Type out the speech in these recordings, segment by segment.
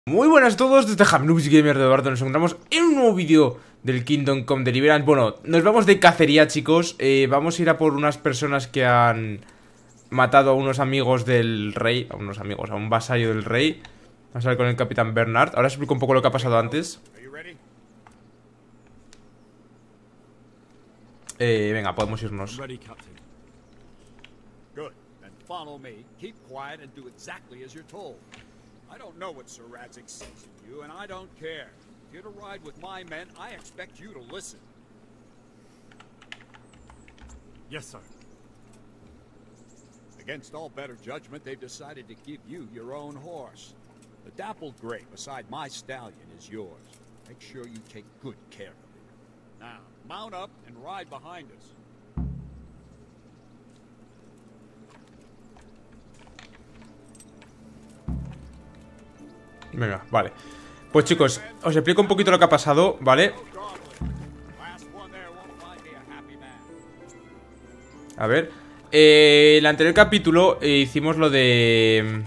Muy buenas a todos, desde Hamnubs Gamer de Eduardo. Nos encontramos en un nuevo vídeo del Kingdom Come Deliverance. Bueno, nos vamos de cacería, chicos. Vamos a ir a por unas personas que han matado a unos amigos del rey. A unos amigos, a un vasallo del rey. Vamos a ver con el capitán Bernard. Ahora explico un poco lo que ha pasado antes. Venga, podemos irnos. I don't know what Sir Radzig sees in you, and I don't care. If you're to ride with my men, I expect you to listen. Yes, sir. Against all better judgment, they've decided to give you your own horse. The dappled gray beside my stallion is yours. Make sure you take good care of it. Now, mount up and ride behind us. Venga, vale. Pues chicos, os explico un poquito lo que ha pasado, ¿vale? A ver, el anterior capítulo hicimos lo de...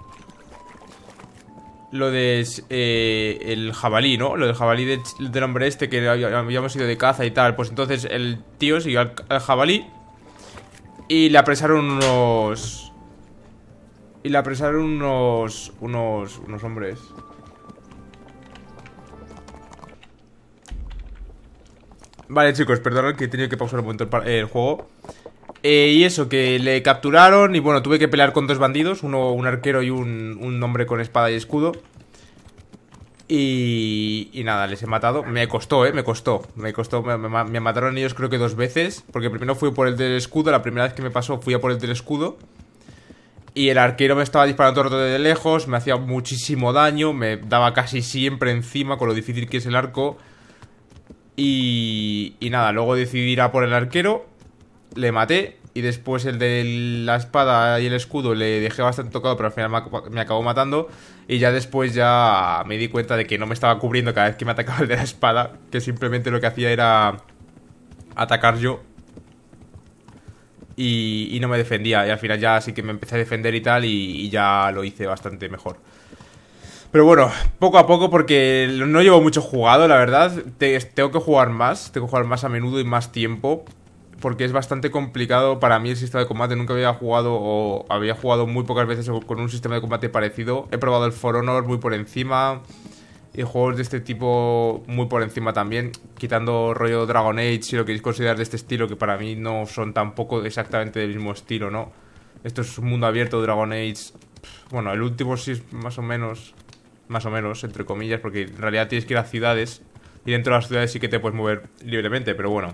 el jabalí, ¿no? Lo del jabalí del hombre este que habíamos ido de caza y tal. Pues entonces el tío siguió al jabalí y le apresaron unos... unos hombres. Vale, chicos, perdonad que he tenido que pausar un momento el juego. Y eso, que le capturaron. Y bueno, tuve que pelear con dos bandidos. Un arquero y un hombre con espada y escudo. Y nada, les he matado. Me costó, me costó. Me mataron ellos creo que 2 veces. Porque primero fui por el del escudo. La primera vez que me pasó fui a por el del escudo. Y el arquero me estaba disparando todo el rato de lejos. Me hacía muchísimo daño. Me daba casi siempre encima con lo difícil que es el arco. Y nada, luego decidí ir a por el arquero. Le maté. Y después el de la espada y el escudo le dejé bastante tocado, pero al final me acabó matando. Y ya después ya me di cuenta de que no me estaba cubriendo cada vez que me atacaba el de la espada. Que simplemente lo que hacía era atacar yo. Y no me defendía. Y al final ya sí que me empecé a defender y tal. Y ya lo hice bastante mejor. Pero bueno, poco a poco, porque no llevo mucho jugado, la verdad. Tengo que jugar más. Tengo que jugar más a menudo y más tiempo. Porque es bastante complicado para mí el sistema de combate. Nunca había jugado, o había jugado muy pocas veces con un sistema de combate parecido. He probado el For Honor muy por encima. Y juegos de este tipo muy por encima también. Quitando rollo Dragon Age, si lo queréis considerar de este estilo, que para mí no son tampoco exactamente del mismo estilo, ¿no? Esto es un mundo abierto, Dragon Age. Bueno, el último sí es más o menos, entre comillas, porque en realidad tienes que ir a ciudades. Y dentro de las ciudades sí que te puedes mover libremente, pero bueno.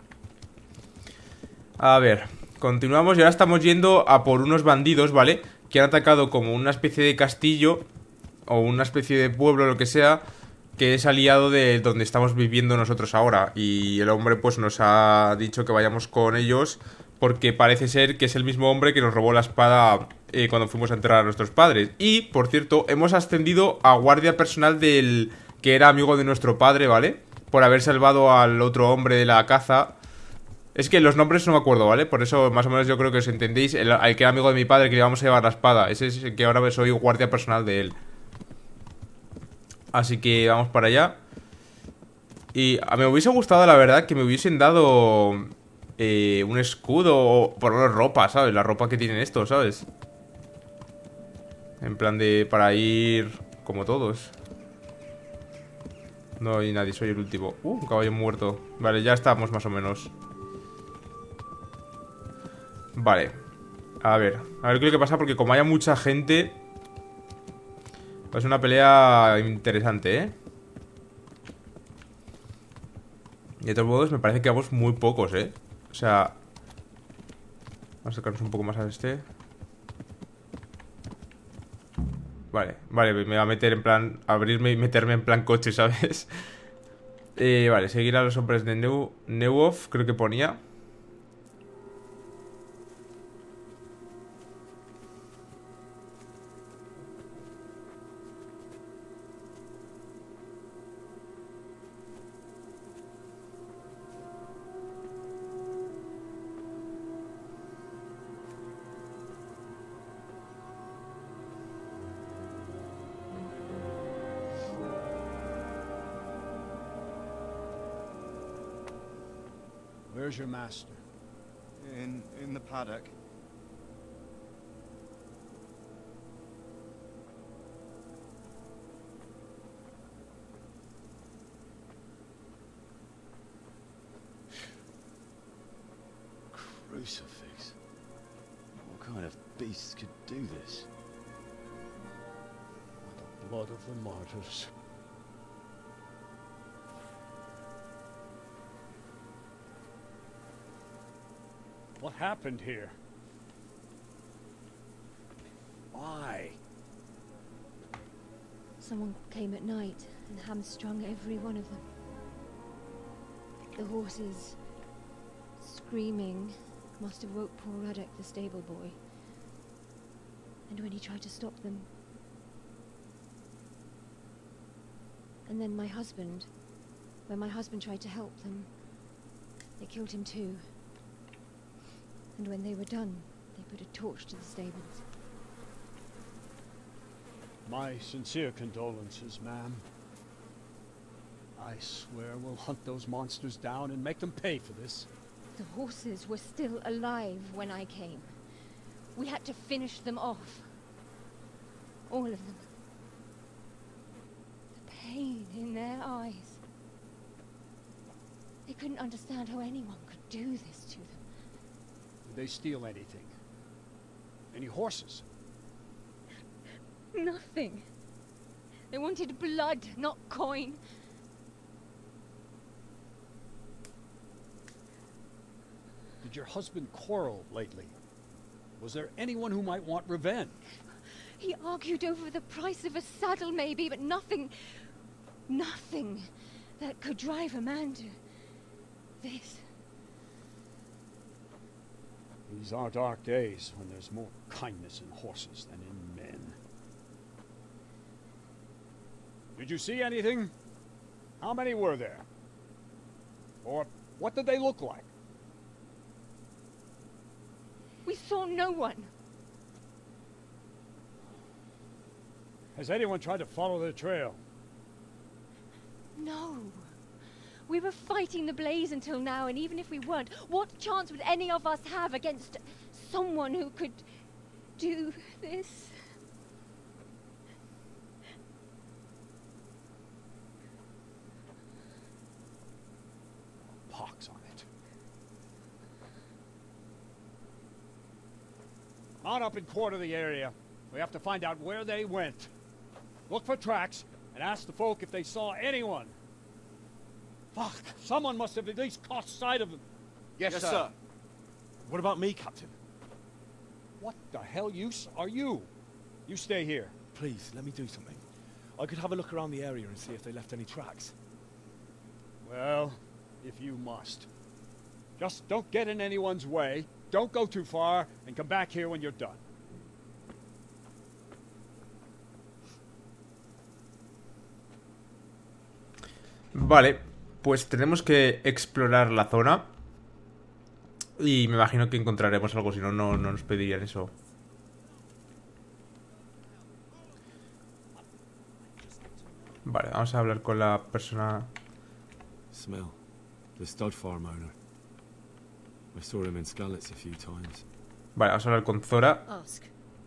A ver, continuamos y ahora estamos yendo a por unos bandidos, ¿vale? Que han atacado como una especie de castillo o una especie de pueblo, lo que sea, que es aliado de donde estamos viviendo nosotros ahora. Y el hombre pues nos ha dicho que vayamos con ellos porque parece ser que es el mismo hombre que nos robó la espada cuando fuimos a enterrar a nuestros padres. Y, por cierto, hemos ascendido a guardia personal del que era amigo de nuestro padre, ¿vale? Por haber salvado al otro hombre de la caza. Es que los nombres no me acuerdo, ¿vale? Por eso más o menos yo creo que os entendéis. El que era amigo de mi padre, que le íbamos a llevar la espada. Ese es el que ahora soy guardia personal de él. Así que vamos para allá. Y me hubiese gustado, la verdad, que me hubiesen dado un escudo o por lo menos ropa, ¿sabes? La ropa que tienen estos, ¿sabes? En plan de para ir como todos. No hay nadie, soy el último. Un caballo muerto. Vale, ya estamos más o menos. Vale. A ver qué es lo que pasa, porque como haya mucha gente, es una pelea interesante, ¿eh? Y de todos modos me parece que vamos muy pocos, ¿eh? O sea, vamos a acercarnos un poco más a este. Vale, me va a meter en plan abrirme y meterme en plan coche, ¿sabes? Vale, seguir a los hombres de Neuof, creo que ponía. Where's your master? In the paddock. Crucifix. What kind of beasts could do this? The blood of the martyrs. What happened here? Why? Someone came at night and hamstrung every one of them. The horses, screaming, must have woke poor Radek, the stable boy. And when he tried to stop them... And then my husband... When my husband tried to help them, they killed him too. And when they were done, they put a torch to the stables. My sincere condolences, ma'am. I swear we'll hunt those monsters down and make them pay for this. The horses were still alive when I came. We had to finish them off. All of them. The pain in their eyes. They couldn't understand how anyone could do this to them. Did they steal anything? Any horses? Nothing. They wanted blood, not coin. Did your husband quarrel lately? Was there anyone who might want revenge? He argued over the price of a saddle, maybe, but nothing... Nothing that could drive a man to... this. These are dark days when there's more kindness in horses than in men. Did you see anything? How many were there? Or what did they look like? We saw no one. Has anyone tried to follow the trail? No. We were fighting the blaze until now, and even if we weren't, what chance would any of us have against someone who could do this? Pox on it. On up and quarter the area. We have to find out where they went. Look for tracks and ask the folk if they saw anyone. Fuck! Someone must have at least caught sight of them. Yes, sir. What about me, Captain? What the hell use are you? You stay here. Please, let me do something. I could have a look around the area and see if they left any tracks. Well, if you must. Just don't get in anyone's way, don't go too far, and come back here when you're done. Vale, pues tenemos que explorar la zona. Y me imagino que encontraremos algo, si no, no nos pedirían eso. Vale, vamos a hablar con la persona. Smell. The stud farm owner. I saw him in Skalitz a few times. Vale, vamos a hablar con Zora. Ask.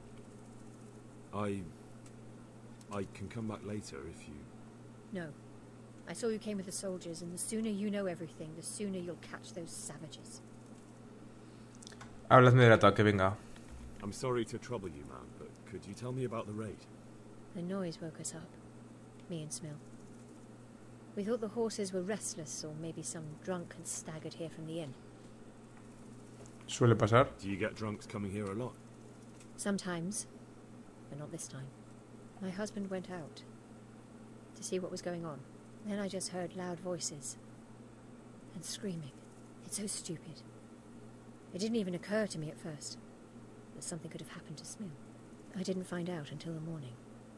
I can come back later if you... No. I saw you came with the soldiers, and the sooner you know everything, the sooner you'll catch those savages. Habladme del ataque, venga. I'm sorry to trouble you, man, but could you tell me about the raid? The noise woke us up. Me and Smill. We thought the horses were restless, or maybe some drunk had staggered here from the inn. Suele pasar. Do you get drunks coming here a lot? Sometimes, but not this time. My husband went out to see what was going on. Then I just heard loud voices and screaming. It's so stupid. It didn't even occur to me at first that something could have happened to Smill. I didn't find out until the morning.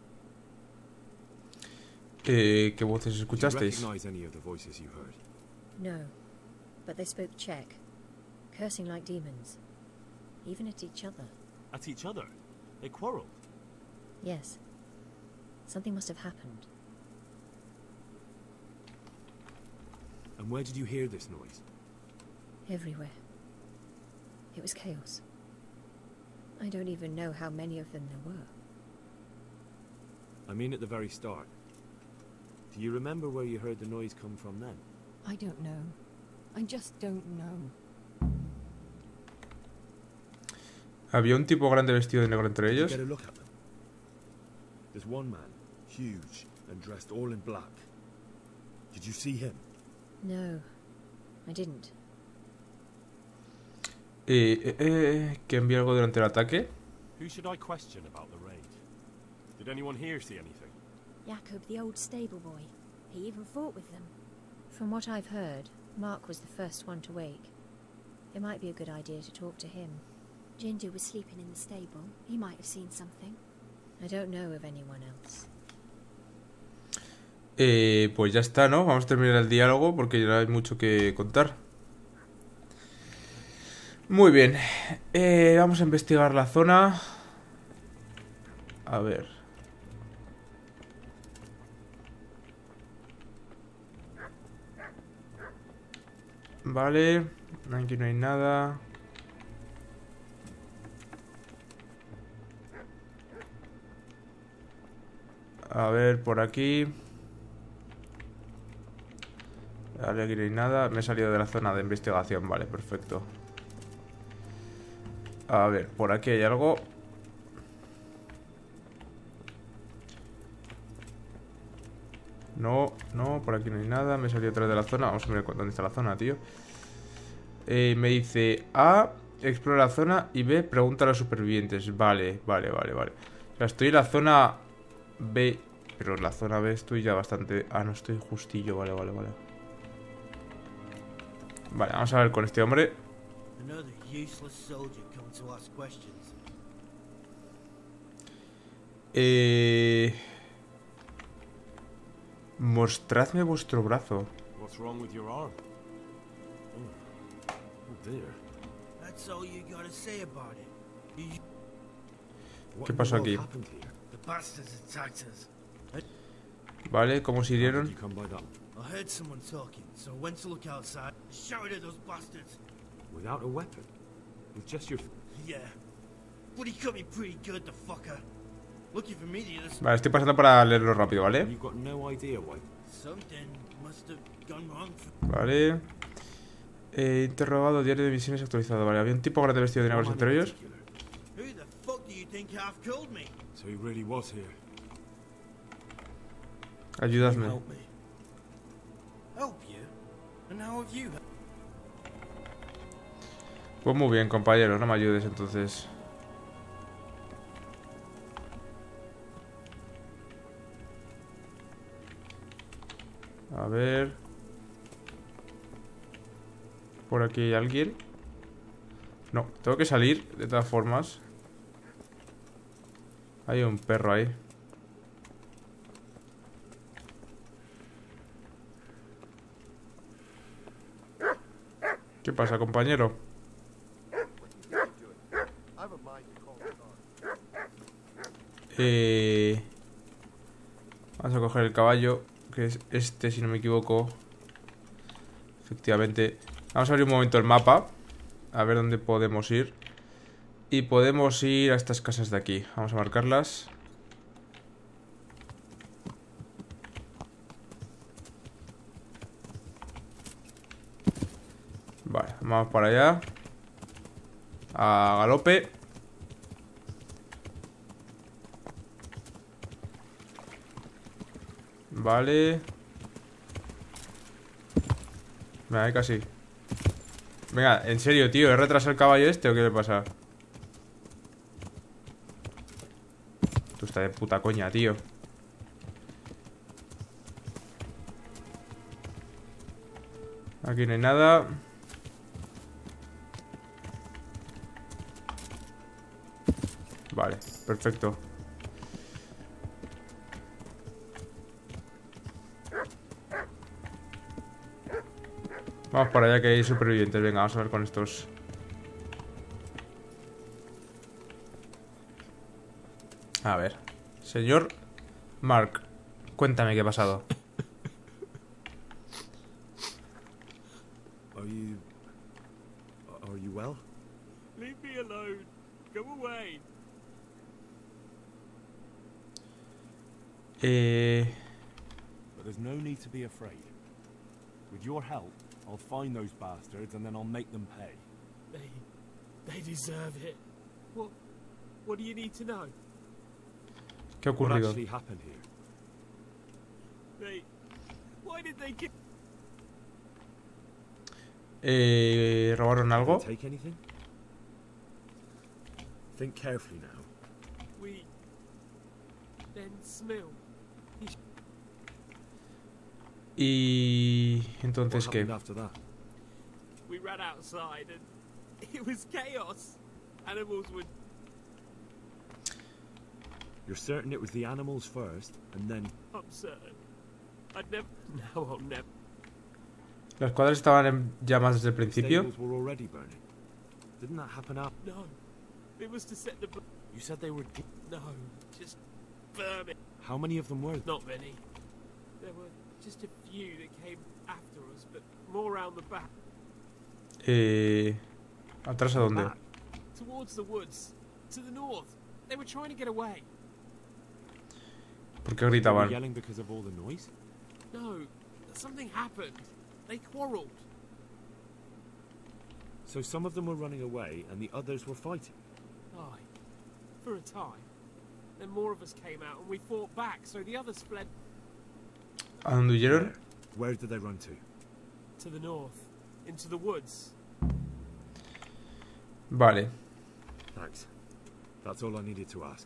¿Qué voces Do you escuchasteis? recognize any of the voices you heard? No, but they spoke Czech, cursing like demons, even at each other. At each other? They quarreled? Yes, something must have happened. And where did you hear this noise? Everywhere. It was chaos. I don't even know how many of them there were. I mean at the very start. Do you remember where you heard the noise come from then? I don't know. I just don't know. Había un tipo grande vestido de negro entre ellos. Get a look at them. There's one man, huge and dressed all in black. Did you see him? No, I didn't. ¿Que envió algo durante el ataque? Who should I question about the raid? Did anyone here see anything? Jakob, the old stable boy. He even fought with them. From what I've heard, Mark was the first one to wake. It might be a good idea to talk to him. Jindu was sleeping in the stable. He might have seen something. I don't know of anyone else. Pues ya está, ¿no? Vamos a terminar el diálogo porque ya no hay mucho que contar. Muy bien. Vamos a investigar la zona. A ver. Vale. Aquí no hay nada. A ver, por aquí. Vale, aquí no hay nada. Me he salido de la zona de investigación. Vale, perfecto. A ver, por aquí hay algo. No, no, por aquí no hay nada. Me he salido otra vez de la zona. Vamos a ver dónde está la zona, tío. Me dice A, explora la zona, y B, pregunta a los supervivientes. Vale, vale, vale, vale. O sea, estoy en la zona B, pero en la zona B estoy ya bastante... Ah, no, estoy justillo, vale, vale, vale. Vale, vamos a ver con este hombre. Mostradme vuestro brazo. What's wrong with your arm? Oh dear. That's all you gotta say about it. ¿Qué pasó aquí? The bastards attacked us. Vale, ¿cómo se hirieron? I heard someone talking, so I went to look outside. Shouted at those bastards. Without a weapon? With just your... Yeah. But he cut me pretty good, the fucker. Looking for me to Vale, estoy pasando para leerlo rápido, ¿vale? You've got no idea why. Something must have gone wrong. Vale. Interrogado, diario de misiones actualizado. Vale, había un tipo grande vestido de negros entre ellos. Who the fuck do you think half killed me? So he really was here. Ayudadme. Help me. Help you? And how have you? Pues muy bien, compañero, no me ayudes entonces. A ver. ¿Por aquí hay alguien? No, tengo que salir de todas formas. Hay un perro ahí. ¿Qué pasa, compañero? Vamos a coger el caballo, que es este, si no me equivoco. Efectivamente. Vamos a abrir un momento el mapa, a ver dónde podemos ir. Y podemos ir a estas casas de aquí. Vamos a marcarlas. Vale, vamos para allá. A galope. Vale. Venga, casi. Venga, en serio, tío, ¿he retrasado el caballo este o qué le pasa? Tú estás de puta coña, tío. Aquí no hay nada. Vale, perfecto. Vamos para allá que hay supervivientes. Venga, vamos a ver con estos. A ver. Señor Mark, cuéntame qué ha pasado. you well? Leave me alone. Go away. But there's no need to be afraid. With your help, I'll find those bastards and then I'll make them pay. They deserve it. What do you need to know? ¿Qué ha What ocurrido? actually happened here? Why did they kill? ¿Robaron algo? Did they take anything? Think carefully now. Then Smill. Y entonces What qué? happened after that? We ran outside and it was chaos. Animals would. You're certain it was the animals first, and then... I'm certain. I'd never. No, I'll never. ¿Los cuadros estaban en llamas desde el principio? Stables were already burning. Didn't that happen up? No. It was to set the. You said they were... No, just burn it. How many of them were there? Not many. There were just a few that came after us, but more around the back. ¿Atrás a dónde? Back. Towards the woods. To the north. They were trying to get away. ¿Por qué They were gritaban? yelling because of all the noise? No. Something happened. They quarreled. So some of them were running away and the others were fighting? Aye. For a time. Then more of us came out and we fought back, so the others fled ¿A dónde huyeron? Where did they run to? to the north. Into the woods. Vale. Thanks. That's all I needed to ask.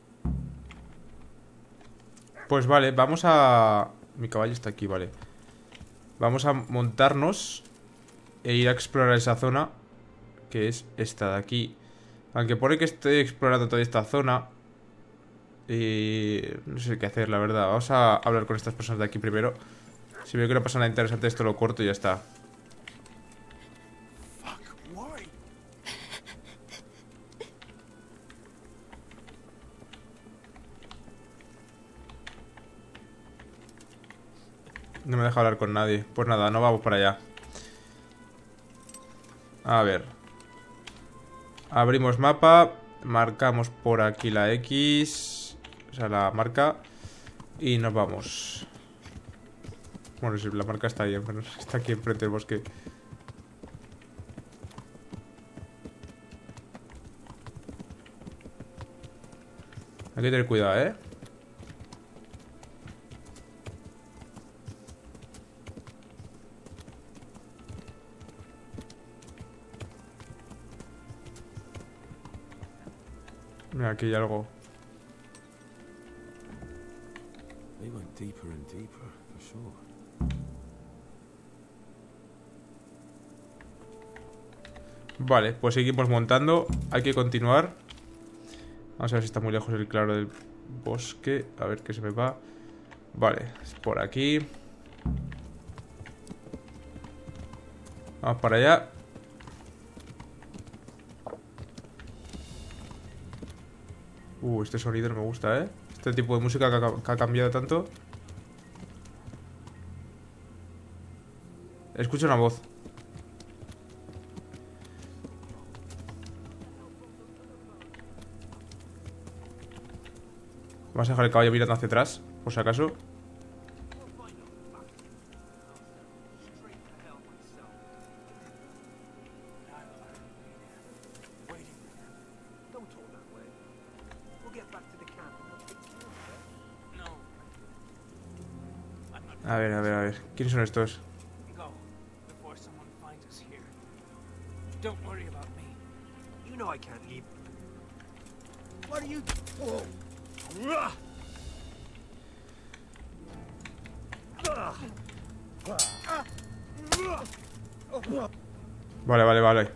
Pues vale, vamos a... Mi caballo está aquí, vale. Vamos a montarnos e ir a explorar esa zona, que es esta de aquí. Aunque pone que estoy explorando toda esta zona, no sé qué hacer, la verdad. Vamos a hablar con estas personas de aquí primero. Si veo que no pasa nada interesante, esto lo corto y ya está. Fuck, why? No me deja hablar con nadie. Pues nada, no vamos para allá. A ver. Abrimos mapa. Marcamos por aquí la X. O sea, la marca. Y nos vamos. Bueno, sí, la marca está ahí. Está aquí enfrente del bosque. Hay que tener cuidado, ¿eh? Mira, aquí hay algo. They went deeper and deeper, for sure. Vale, pues seguimos montando. Hay que continuar. Vamos a ver si está muy lejos el claro del bosque. A ver qué se me va. Vale, es por aquí. Vamos para allá. Este sonido no me gusta, ¿eh? Este tipo de música que ha cambiado tanto. Escucho una voz. Vamos a dejar el caballo mirando hacia atrás, por si acaso. A ver, a ver, a ver. ¿Quiénes son estos? Go before someone finds us here. Don't worry about me. You know I can't leave. What are you... Oh. Vale, vale, vale.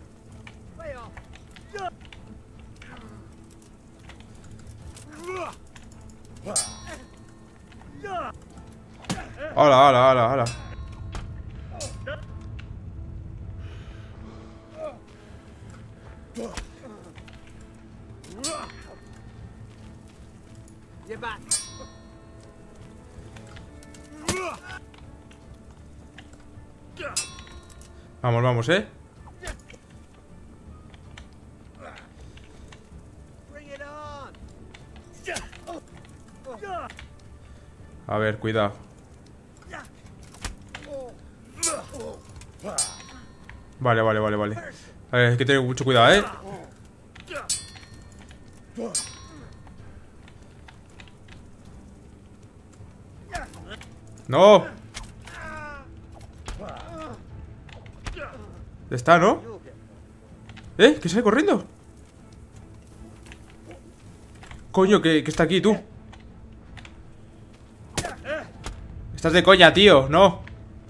Hola, hola, hola, hola. You're back. Vamos, vamos, ¿eh? A ver, cuidado. Vale. A ver, hay que tener mucho cuidado, ¿eh? ¡No! Ya está, ¿no? ¿Que sale corriendo? Coño, que está aquí, tú. Estás de coña, tío, no.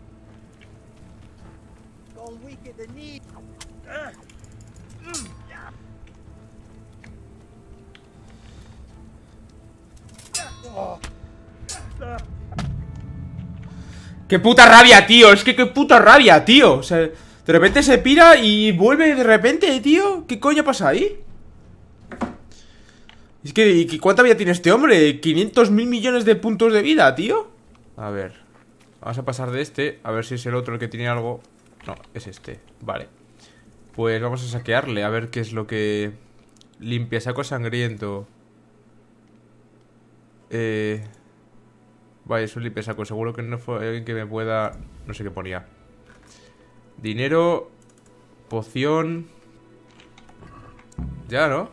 ¡Qué puta rabia, tío! Es que qué puta rabia, tío. O sea, de repente se pira y vuelve de repente, tío. ¿Qué coño pasa ahí? Es que, ¿y cuánta vida tiene este hombre? 500.000 millones de puntos de vida, tío. A ver, vamos a pasar de este. A ver si es el otro el que tiene algo. No, es este, vale. Pues vamos a saquearle, a ver qué es lo que... Limpia saco sangriento. Vale, es un limpia saco. Seguro que no fue alguien que me pueda... No sé qué ponía. Dinero. Poción. Ya, ¿no?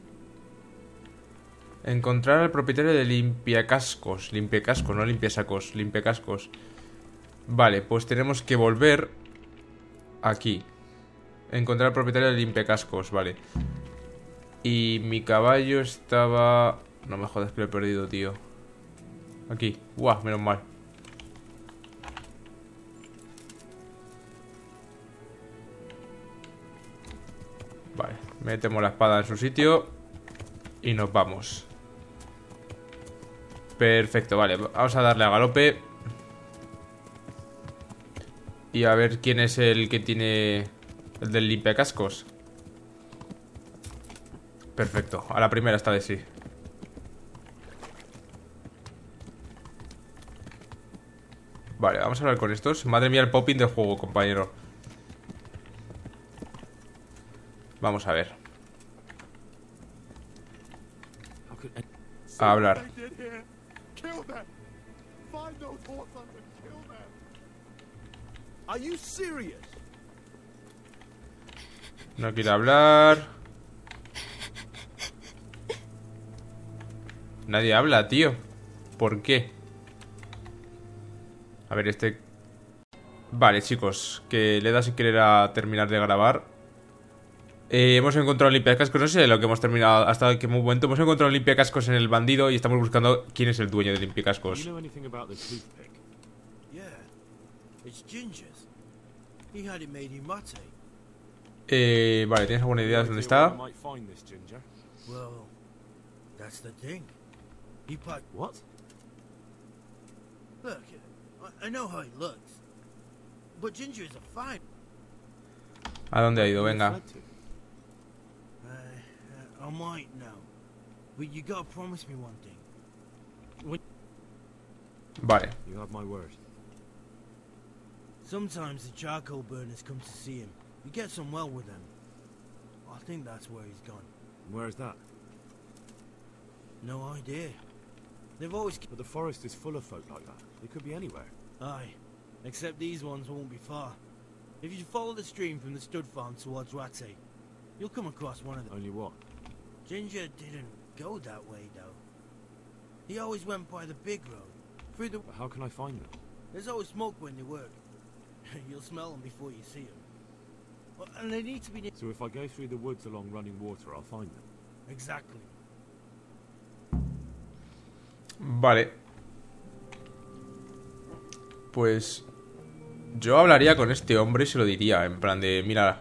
Encontrar al propietario de limpiacascos. Limpiacascos, no limpiasacos. Limpiacascos. Vale, pues tenemos que volver aquí. Encontrar al propietario de limpiacascos, vale. Y mi caballo estaba... No me jodas que lo he perdido, tío. Aquí, guau, menos mal. Vale, metemos la espada en su sitio y nos vamos. Perfecto, vale, vamos a darle a galope. Y a ver quién es el que tiene... El del limpiacascos. Perfecto, a la primera esta vez sí. Vale, vamos a hablar con estos. Madre mía el popping del juego, compañero. Vamos a ver. A hablar. No quiere hablar. Nadie habla, tío. ¿Por qué? A ver, este... Vale, chicos, que le da si querer a terminar de grabar. Hemos encontrado limpiacascos. No sé lo que hemos terminado hasta qué momento. Hemos encontrado limpiacascos en el bandido y estamos buscando quién es el dueño de limpiacascos. Vale, ¿tienes alguna idea de dónde está? What? Look, I know how he looks, but Ginger is a fine. ¿A dónde ha ido? Venga. I might now, but you gotta promise me one thing. Vale. You have my word. Sometimes the charcoal burners come to see him. You get some well with them. I think that's where he's gone. Where's that? No idea. They've always... But the forest is full of folk like that. They could be anywhere. Aye, except these ones won't be far. If you follow the stream from the stud farm towards Rattay, you'll come across one of them. Only what? Ginger didn't go that way, though. He always went by the big road, through the... But how can I find them? There's always smoke when they work. You'll smell them before you see them. Well, and they need to be... So if I go through the woods along running water, I'll find them? Exactly. Vale. Pues... Yo hablaría con este hombre y se lo diría, en plan de, mira...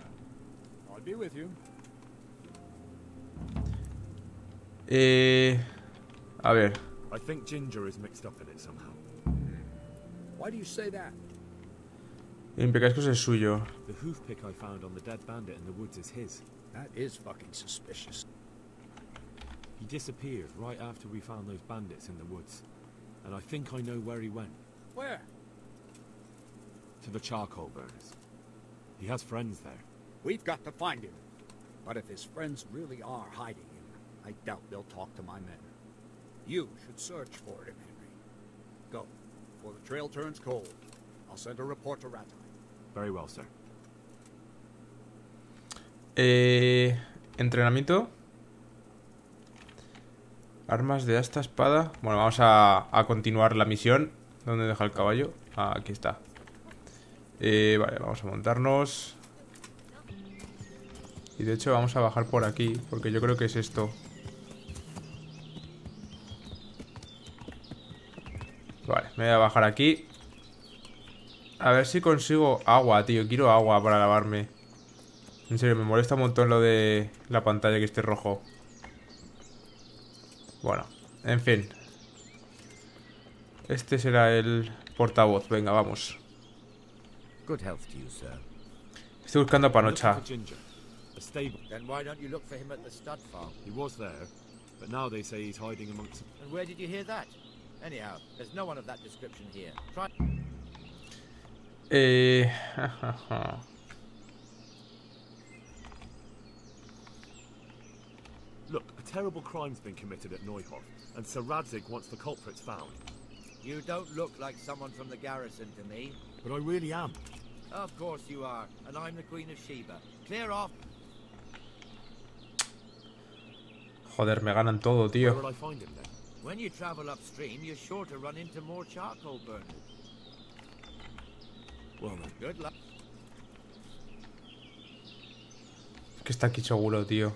A ver. I think Ginger is mixed up in it somehow. Why do you say that? Limpiacascos es suyo. The hoof pick I found on the dead bandit in the woods is his. That is fucking suspicious. He disappeared right after we found those bandits in the woods. And I think I know where he went. Where? To the charcoal burners. He has friends there. We've got to find him. But if his friends really are hiding him, I doubt they'll talk to my men. You should search for him, Henry. Go. Before the trail turns cold, I'll send a report to Rattay. Very well, sir. Entrenamiento. Armas de asta, espada. Bueno, vamos a continuar la misión. ¿Dónde deja el caballo? Ah, aquí está. Vale, vamos a montarnos. Y de hecho vamos a bajar por aquí, porque yo creo que es esto. Vale, me voy a bajar aquí. A ver si consigo agua, tío. Quiero agua para lavarme. En serio, me molesta un montón lo de la pantalla que esté rojo. Bueno, en fin. Este será el portavoz. Venga, vamos. Good health to you, sir. Estoy buscando a Panocha. Then why don't you look for him at the stud farm? He was there, but now they say he's hiding amongst... And where did you hear that? Anyhow, there's no one of that description here. Try... Look, a terrible crime's been committed at Neuhof, and Sir Radzig wants the culprits found. You don't look like someone from the garrison to me. But I really am. Of course you are, and I'm the Queen of Sheba. Clear off. Joder, me ganan todo, tío. Where will I find him then? When you travel upstream, you're sure to run into more charcoal burners. Well then. Good luck. Es que está aquí seguro, tío.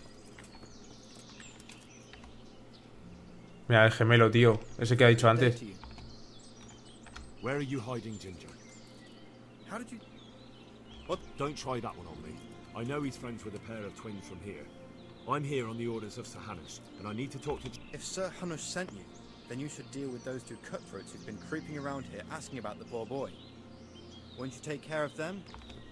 Mira, el gemelo, tío. Ese que ha dicho antes. Where are you hiding Ginger? How did you... What? Don't try that one on me. I know he's friends with a pair of twins from here. I'm here on the orders of Sir Hanush, and I need to talk to... If Sir Hanush sent you, then you should deal with those two cutthroats who've been creeping around here asking about the poor boy. Won't you take care of them?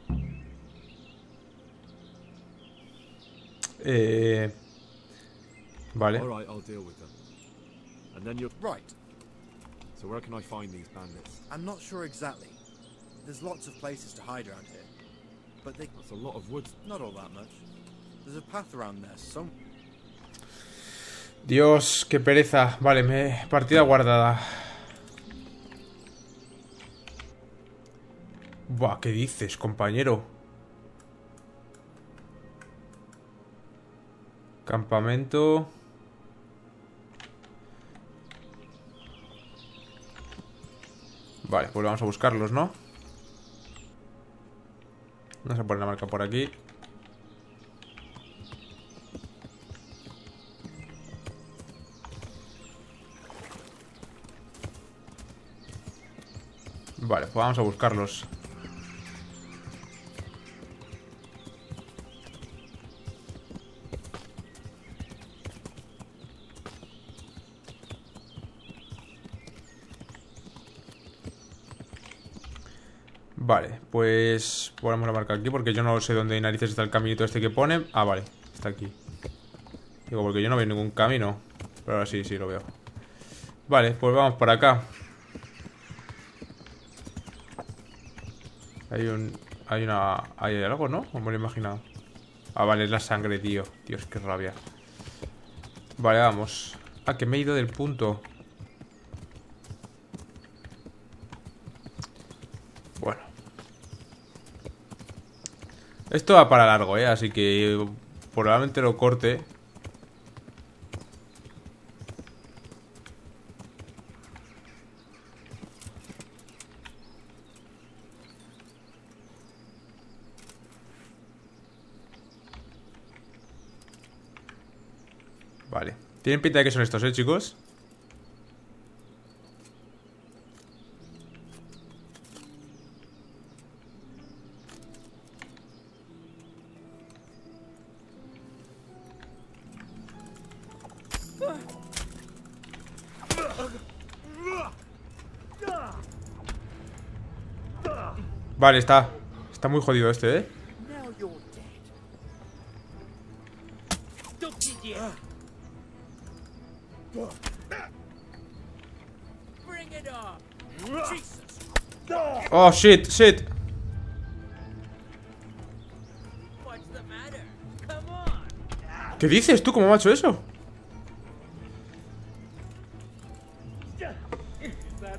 Vale. All right, I'll deal with them. And then you're... Right. So where can I find these bandits? I'm not sure exactly. There's lots of places to hide around here. But they... That's a lot of woods. Not all that much. There's a path around there, some... Dios, qué pereza. Vale, partida guardada. Buah, ¿qué dices, compañero? Campamento. Vale, pues vamos a buscarlos, ¿no? Vamos a poner la marca por aquí. Vale, pues vamos a buscarlos. Vale, pues ponemos la marca aquí porque yo no sé dónde narices está el caminito este que pone. Ah, vale, está aquí. Digo, porque yo no veo ningún camino. Pero ahora sí, sí lo veo. Vale, pues vamos por acá. Hay algo, ¿no? O me lo he imaginado. Ah, vale, es la sangre, tío. Dios, qué rabia. Vale, vamos. Ah, que me he ido del punto. Bueno. Esto va para largo, así que probablemente lo corte. Vale. Tienen pinta de que son estos, chicos. Vale, está muy jodido este, Oh, shit, shit. ¿Qué dices tú? ¿Cómo me ha hecho eso?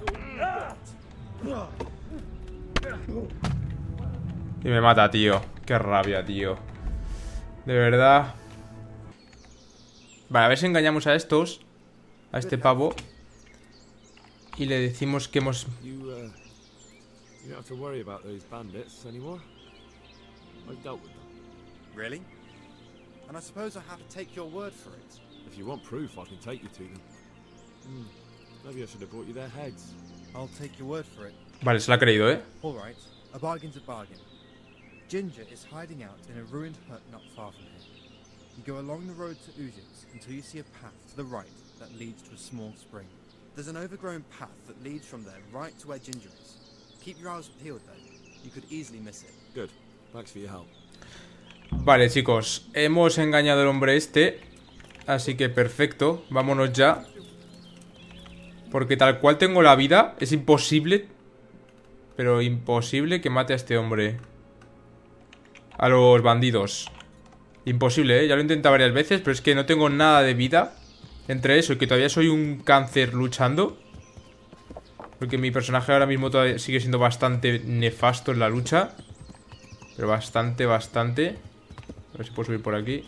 Y me mata, tío. Qué rabia, tío. De verdad. Vale, a ver si engañamos a estos. A este pavo. Y le decimos que hemos... You don't have to worry about those bandits anymore. I've dealt with them. Really? And I suppose I have to take your word for it. If you want proof, I can take you to them. Maybe I should have brought you their heads. I'll take your word for it. Vale, se la ha creído, ¿eh? All right, a bargain's a bargain. Ginger is hiding out in a ruined hut not far from here. You go along the road to Uzhitz until you see a path to the right that leads to a small spring. There's an overgrown path that leads from there right to where Ginger is. Keep your eyes peeled though. You could easily miss it. Good. Thanks for your help. Vale, chicos, hemos engañado al hombre este. Así que perfecto, vámonos ya. Porque tal cual tengo la vida, es imposible. Pero imposible que mate a este hombre. A los bandidos. Imposible, ¿eh? Ya lo he intentado varias veces, pero es que no tengo nada de vida. Entre eso y que todavía soy un cáncer luchando. Porque mi personaje ahora mismo todavía sigue siendo bastante nefasto en la lucha. Pero bastante, bastante. A ver si puedo subir por aquí.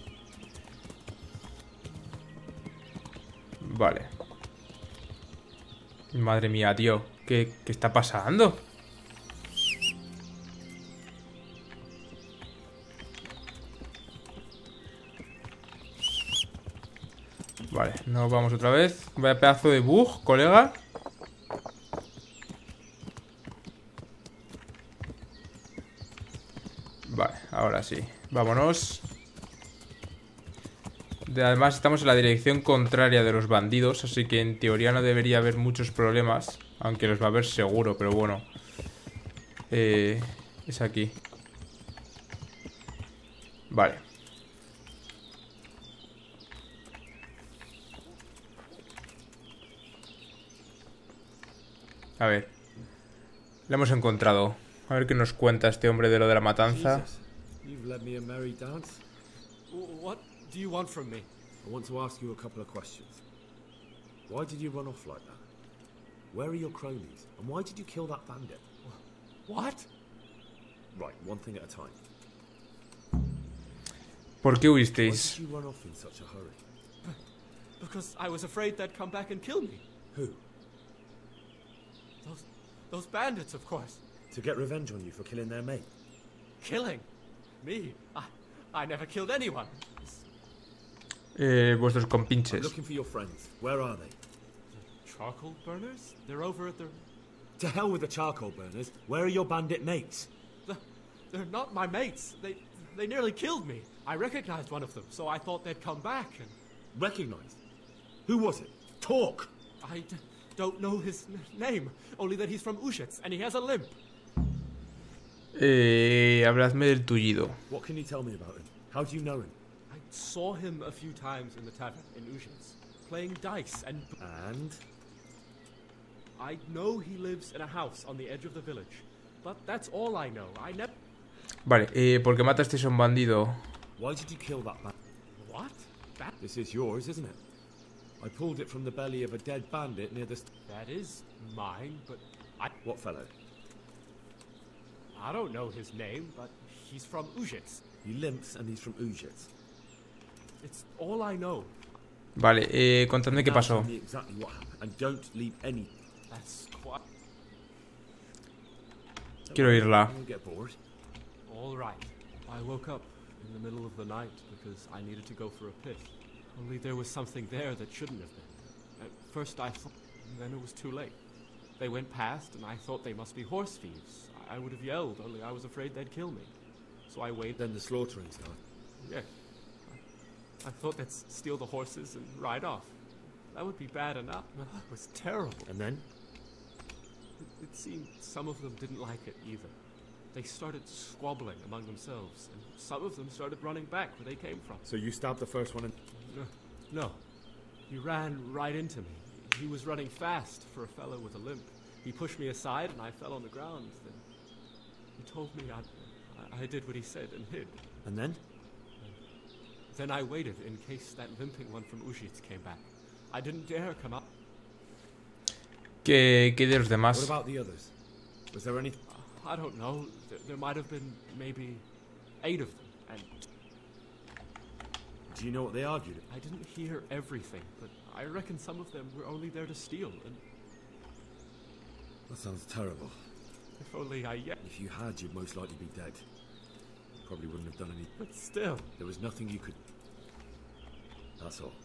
Vale. Madre mía, tío. ¿Qué está pasando? Vale, nos vamos otra vez. Vaya pedazo de bug, colega. Vale, ahora sí. Vámonos. Además estamos en la dirección contraria de los bandidos, así que en teoría no debería haber muchos problemas. Aunque los va a haber seguro, pero bueno. Es aquí. Vale. A ver. Le hemos encontrado. A ver qué nos cuenta este hombre de lo de la matanza. Jesus, you've led me a merry dance. What do you want from me? I want to ask you a couple of questions. Why did you run off like that? Where are your cronies? And why did you kill that bandit? What? Right, one thing at a time. ¿Por qué Why huisteis? did you run off in such a hurry? Because I was afraid they'd come back and kill me. Who? Those bandits, of course. To get revenge on you for killing their mate? Killing? Me? I never killed anyone. Vuestros I'm compinches. looking for your friends. Where are they? Charcoal burners? They're over at the... To hell with the charcoal burners. Where are your bandit mates? They're not my mates. They nearly killed me. I recognized one of them, so I thought they'd come back and... Recognized? Who was it? Talk! I don't know his name, only that he's from Uzhitz and he has a limp. Habladme del tullido. What can you tell me about him? How do you know him? I saw him a few times in the tavern in Uzhitz, playing dice and... And? I know he lives in a house on the edge of the village, but that's all I know. I never... Vale, ¿por qué matasteis a un bandido? Why did you kill that man? What? That... This is yours, isn't it? I pulled it from the belly of a dead bandit near the... That is mine, but I... What fellow? I don't know his name, but he's from Uzhitz. He limps and he's from Uzhitz. It's all I know. Vale, contadme qué Now pasó. tell me exactly what happened, and don't leave any... That's quite... Quiero oírla. Don't get bored. All right. I woke up in the middle of the night because I needed to go for a piss. Only there was something there that shouldn't have been. At first I thought, and then it was too late. They went past and I thought they must be horse thieves. I would have yelled, only I was afraid they'd kill me. So I waited. Then the slaughtering started. Yeah. I thought they'd steal the horses and ride off. That would be bad enough. It was terrible. And then? It seemed some of them didn't like it either. They started squabbling among themselves, and some of them started running back where they came from. So you stabbed the first one and... No. He ran right into me. He was running fast for a fellow with a limp. He pushed me aside and I fell on the ground. Then he told me I did what he said and hid. And then? Then I waited in case that limping one from Uzhitz came back. I didn't dare come up. ¿Qué de los demás? What about the others? Was there any... I don't know. There might have been maybe 8 of them, and Do you know what they argued? I didn't hear everything, but I reckon some of them were only there to steal, and That sounds terrible. if only I yet. If you had, you'd most likely be dead. Probably wouldn't have done any... But still. There was nothing you could... That's all.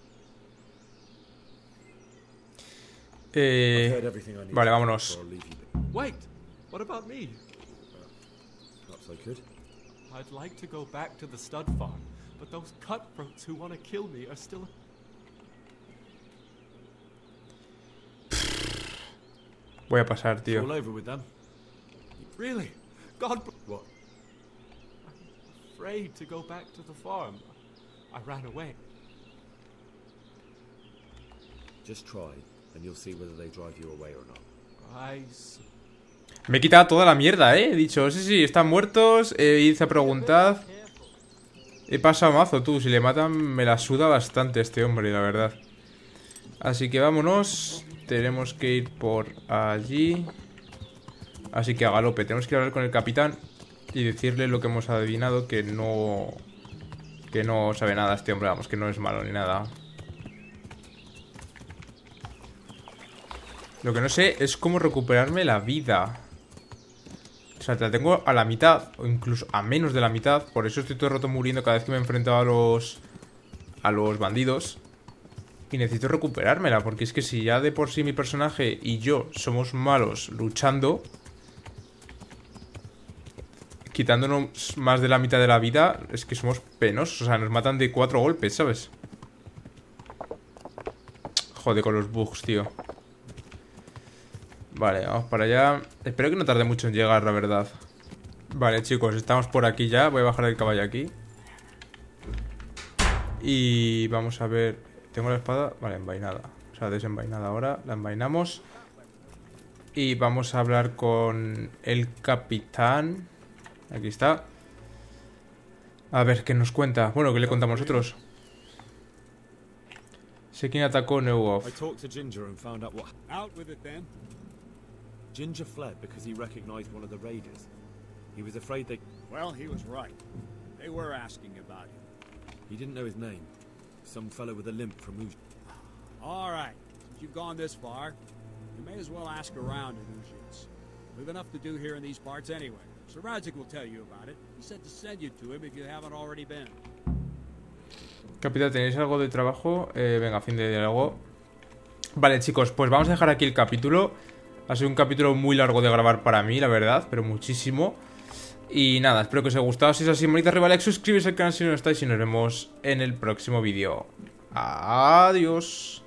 I've heard everything I need. Vale, vámonos. So I'll leave you be. Wait! What about me? Perhaps I could. I'd like to go back to the stud farm, but those cutthroats who want to kill me are still... Voy a pasar, It's tío. all over with them. Really? God... What? I'm afraid to go back to the farm. I ran away. Just try, and you'll see whether they drive you away or not. Me he quitado toda la mierda, He dicho, sí, están muertos. Hice a preguntad. He pasado mazo, tú. Si le matan, me la suda bastante este hombre, la verdad. Así que vámonos. Tenemos que ir por allí. Así que a galope. Tenemos que hablar con el capitán y decirle lo que hemos adivinado. Que no sabe nada este hombre. Vamos, que no es malo ni nada. Lo que no sé es cómo recuperarme la vida. O sea, te la tengo a la mitad, o incluso a menos de la mitad. Por eso estoy todo el rato muriendo cada vez que me he enfrentado a los bandidos. Y necesito recuperármela, porque es que si ya de por sí mi personaje y yo somos malos luchando, quitándonos más de la mitad de la vida, es que somos penosos. O sea, nos matan de 4 golpes, ¿sabes? Joder con los bugs, tío. Vale, vamos para allá. Espero que no tarde mucho en llegar, la verdad. Vale, chicos, estamos por aquí ya. Voy a bajar el caballo aquí. Y vamos a ver. ¿Tengo la espada? Vale, envainada. O sea, desenvainada ahora. La envainamos. Y vamos a hablar con el capitán. Aquí está. A ver, ¿qué nos cuenta? Bueno, ¿qué le contamos nosotros? Sé quién atacó Neuhof. I talked to Ginger and found out what... Out with it then. Ginger fled because he recognized one of the raiders. He was afraid they... Well, he was right. They were asking about him. He didn't know his name. Some fellow with a limp from Uj... All right. Since you've gone this far, you may as well ask around at Ujits. We've enough to do here in these parts anyway. Sir Radzik will tell you about it. He said to send you to him if you haven't already been. Capitán, ¿tenéis algo de trabajo? Venga, fin de diálogo. Vale, chicos, pues vamos a dejar aquí el capítulo. Ha sido un capítulo muy largo de grabar para mí, la verdad, pero muchísimo. Y nada, espero que os haya gustado. Si es así, manita arriba, like, suscribiros al canal si no estáis y nos vemos en el próximo vídeo. Adiós.